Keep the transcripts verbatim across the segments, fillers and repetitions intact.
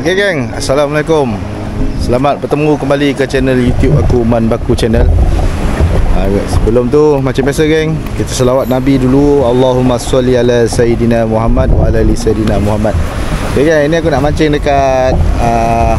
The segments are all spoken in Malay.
Okay geng, Assalamualaikum. Selamat bertemu kembali ke channel YouTube aku, Man Baku Channel. ha, Sebelum tu macam biasa geng, kita selawat Nabi dulu. Allahumma sholli ala Sayyidina Muhammad wa ala ali Sayyidina Muhammad. Okay geng, ini aku nak mancing dekat uh,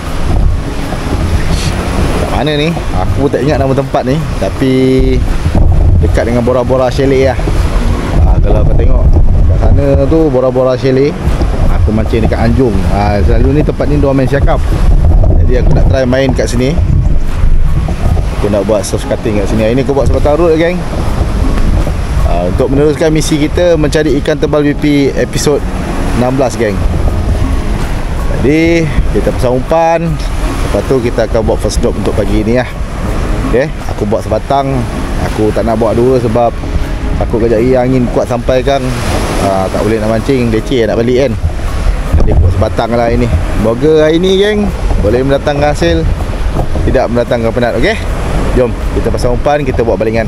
mana ni? Aku tak ingat nama tempat ni, tapi dekat dengan Bora-Bora Chalet lah. ha, Kalau kau tengok kat sana tu Bora-Bora Chalet, aku mancing dekat Anjung. ha, Selalu ni tempat ni diorang main siakap. Jadi aku nak try main kat sini. Aku nak buat surf cutting kat sini. Hari ni aku buat sebatang road geng. ha, Untuk meneruskan misi kita mencari ikan tebal B P episod enam belas geng. Jadi kita pasang umpan, lepas tu kita akan buat first drop untuk pagi ni lah. Okay, aku buat sebatang. Aku tak nak buat dua sebab takut kejap lagi angin kuat sampai kan, ha, tak boleh nak mancing, leceh nak balik kan. Jadi buat sebatang lah ini. Moga hari ni geng boleh mendatangkan hasil, tidak mendatangkan penat. Okey, jom kita pasang umpan, kita buat balingan.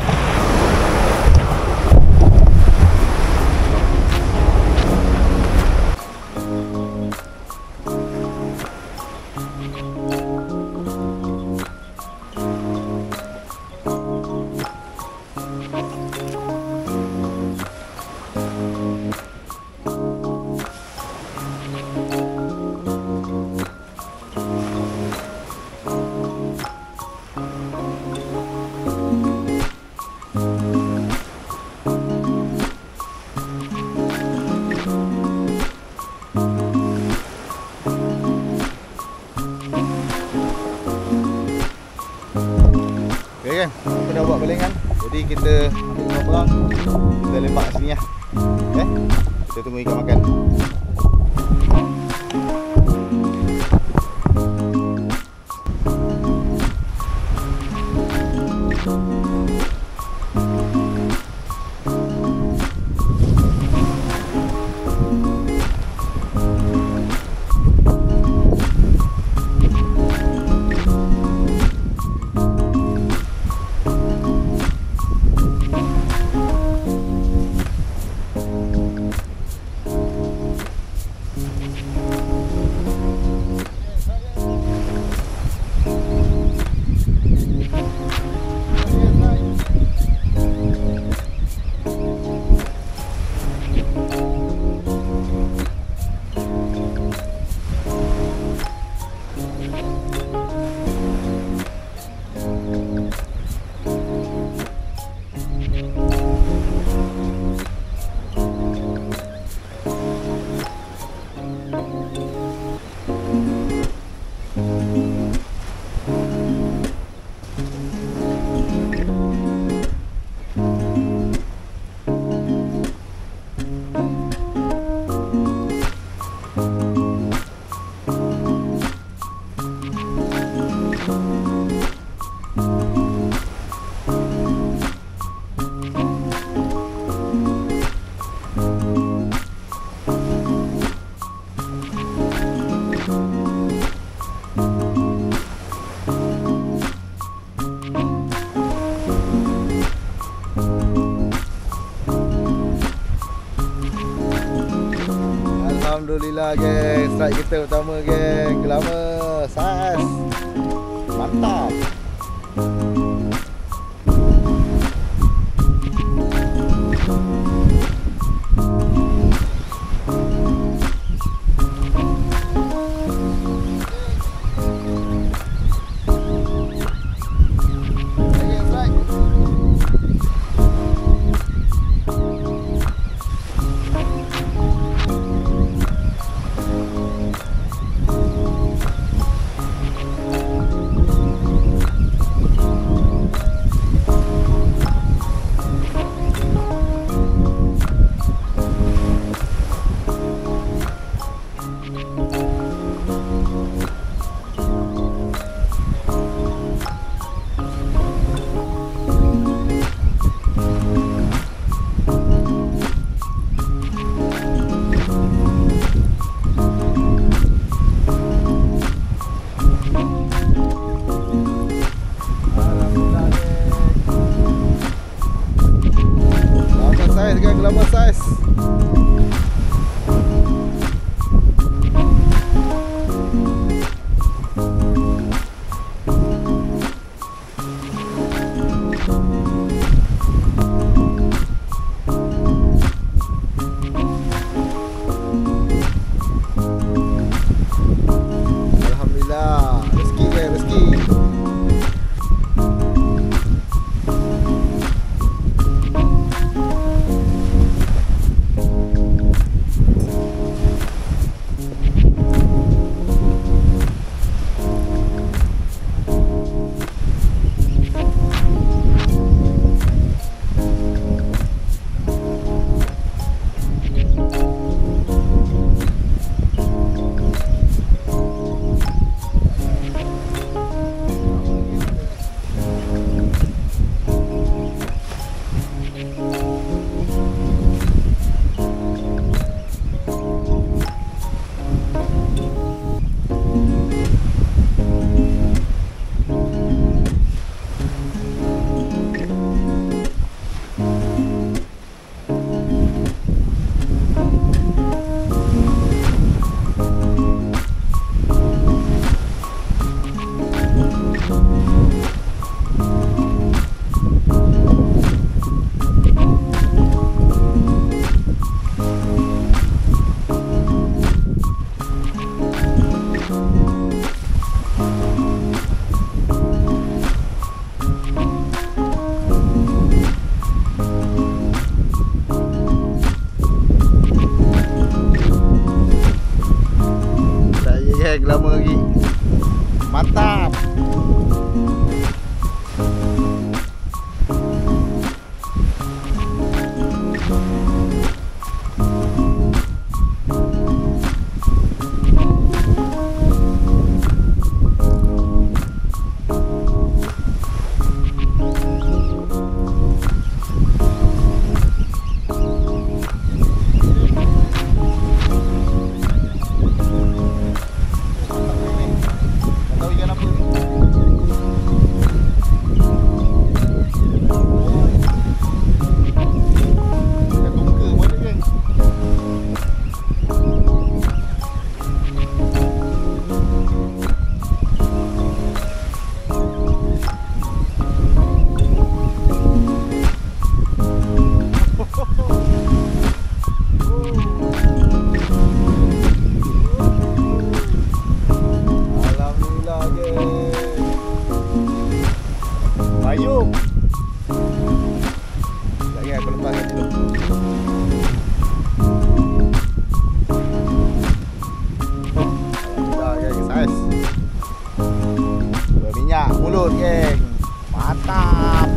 Okay kan, aku dah buat balingan. Jadi kita ambil barang, kita lepak sini lah. Okay, kita tunggu ikan makan. Alhamdulillah geng, strike kita pertama geng. Gelama, sas, mantap. Lama size. Berminyak mulut, geng. Mantap.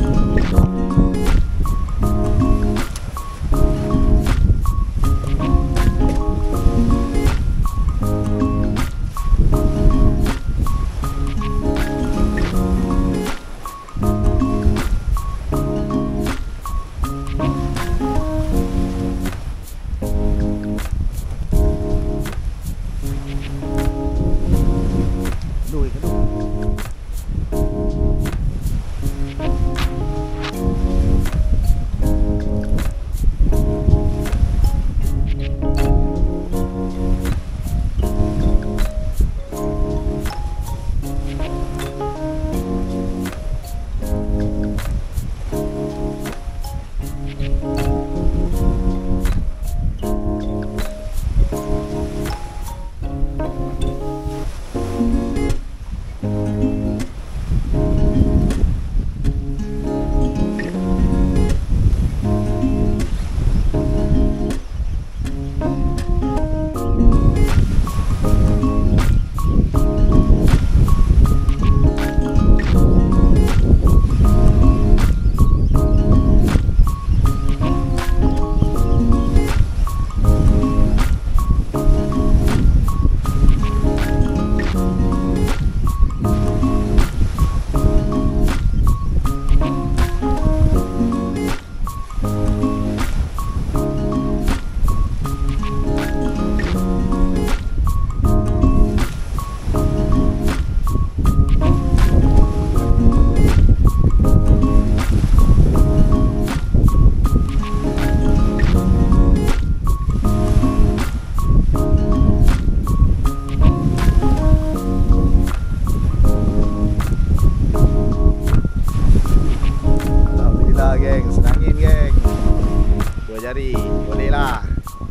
Jari, boleh lah.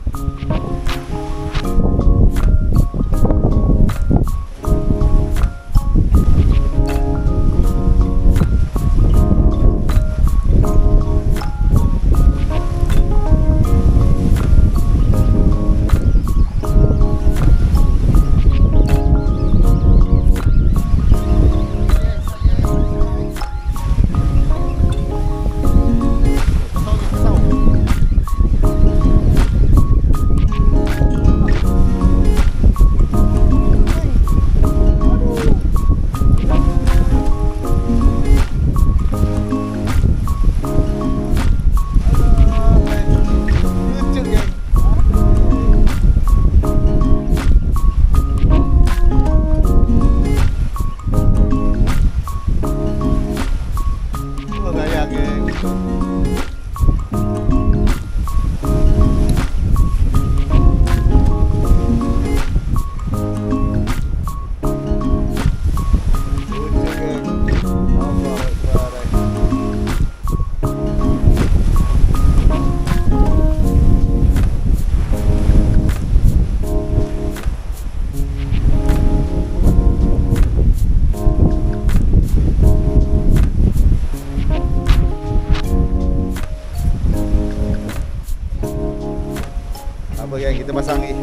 Apa yang kita pasang ni?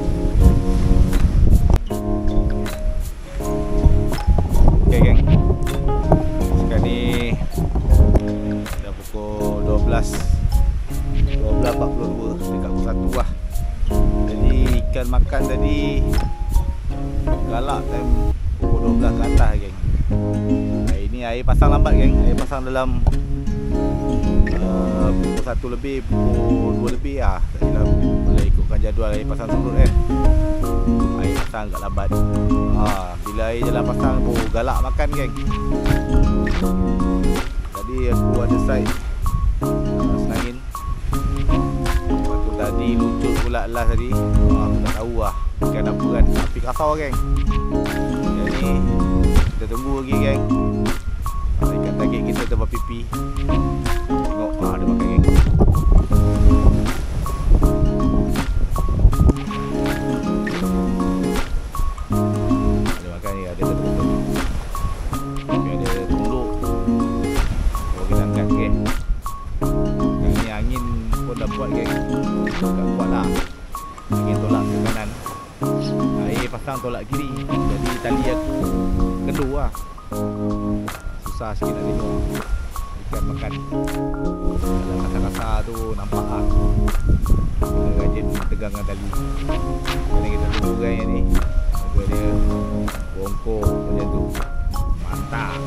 Okay geng, sekarang ni dah pukul dua belas empat puluh dua, dekat pukul satu lah. Jadi ikan makan tadi galak time pukul dua belas ke atas geng. Hari ni air pasang lambat geng, air pasang dalam uh, pukul satu lebih, pukul dua lebih lah. Tak silap, boleh ikutkan jadual air pasang surut kan. Air pasang agak lambat. ha, Bila air jalan pasang tu galak makan geng. Tadi aku ada side uh, senangin. Lepas tu tadi lucut pula last tadi. ha, Aku tak tahu lah ikan apa kan, api kasar geng. Jadi kita tunggu lagi geng. ha, Ikan target kita tempat pipi. Tengok ha, ada makan geng. Ada makan ni, ada betul-betul. Tapi ada tunduk. Kalau kita angkat geng. Sekarang ni angin pun dah kuat geng. Tak kuat lah. Angin tolak ke kanan, air pasang tolak kiri. Jadi tali aku kendur lah. Susah sikit nak tengok ikan makan. Dalam kasar-kasar tu nampak lah. Kena rajin tegang dengan tali. Jadi kita tunggu kan yang ni. Tunggu dia bongkok macam tu. Mantap.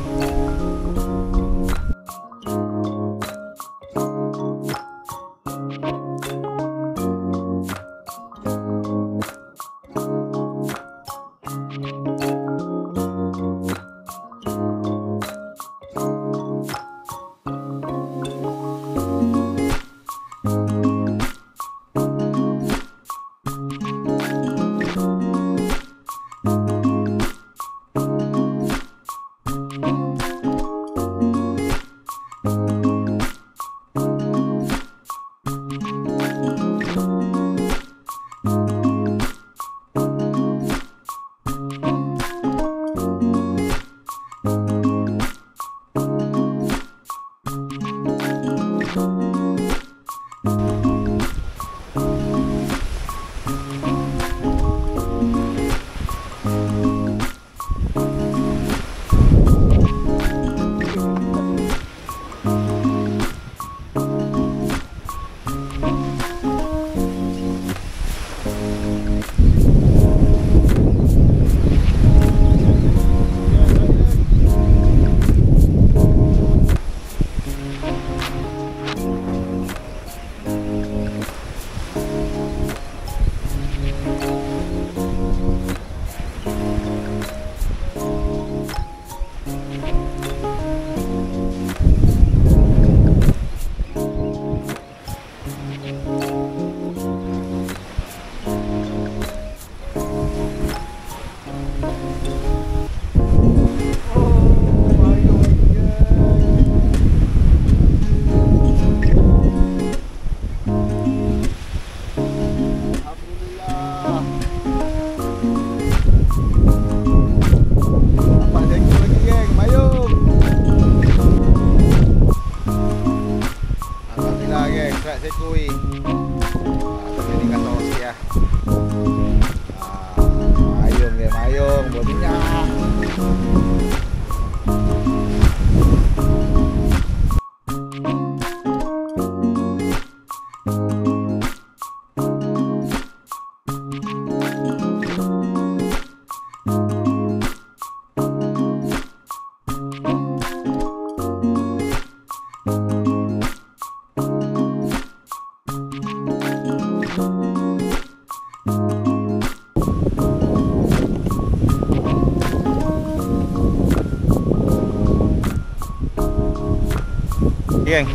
Geng,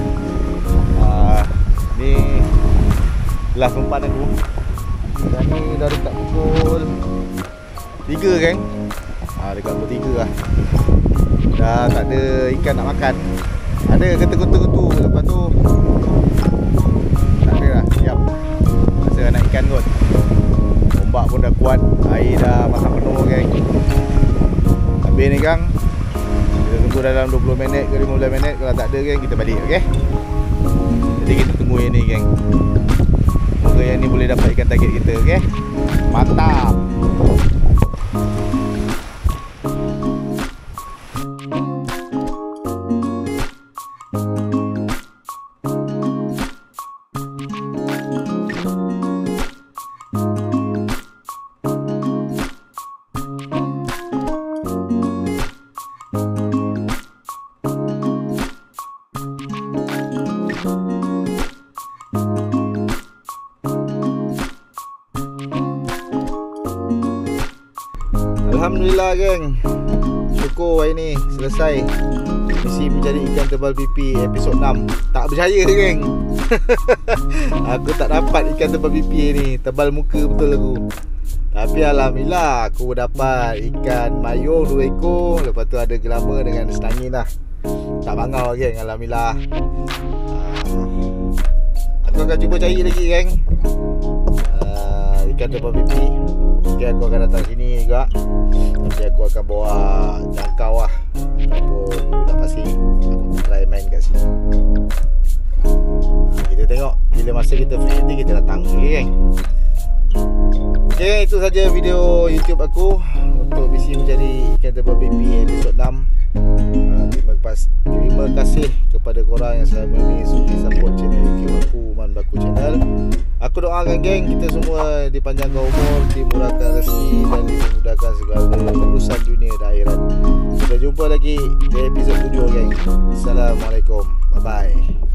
uh, ni last umpan aku. Dan ni dah dekat pukul tiga geng. uh, Dekat pukul tiga lah. Dah tak ada ikan nak makan. Ada ketu-ketu-ketu. Lepas tu tak ada lah, siap. Rasa nak ikan kot. Ombak pun dah kuat. Air dah pasang penuh geng. Habis ni gang, kita tunggu dalam dua puluh minit ke lima belas minit. Kalau tak ada geng, kita balik, okey? Jadi kita tunggu yang ni geng. Semoga yang ni boleh dapat ikan target kita, okey? Mantap. Alhamdulillah geng, syukur hari ni selesai misi mencari ikan tebal pipi episod enam. Tak percaya geng. Aku tak dapat ikan tebal pipi ni, tebal muka betul aku. Tapi alhamdulillah aku dapat ikan mayung dua ekor. Lepas tu ada gelama dengan setangin lah. Tak bangau geng, alhamdulillah. Aku akan cuba cari lagi geng, uh, ikan tebal pipi. Okay, aku akan datang sini juga. Nanti aku akan bawa jangkau lah, ataupun budak pasir. Aku try main kat sini. Kita Kita tengok bila masa kita free nanti kita datang lagi, geng. Okay, itu saja video YouTube aku untuk misi mencari ikan tebal baby episod enam. uh, terima, kasih, terima kasih kepada korang yang selama ni sudi support channel YouTube aku, Man Baku Channel. Aku doakan geng kita semua dipanjangkan umur, dimurahkan rezeki dan dimudahkan segala urusan dunia dan akhirat. Kita jumpa lagi di episod tujuh, geng. Assalamualaikum, bye bye.